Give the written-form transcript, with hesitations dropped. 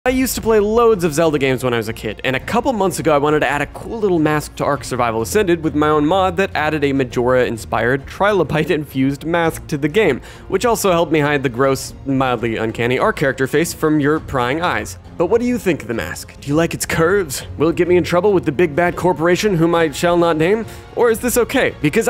I used to play loads of Zelda games when I was a kid, and a couple months ago I wanted to add a cool little mask to ARK Survival Ascended with my own mod that added a Majora-inspired, trilobite-infused mask to the game, which also helped me hide the gross, mildly uncanny ARK character face from your prying eyes. But what do you think of the mask? Do you like its curves? Will it get me in trouble with the big bad corporation whom I shall not name? Or is this okay? Because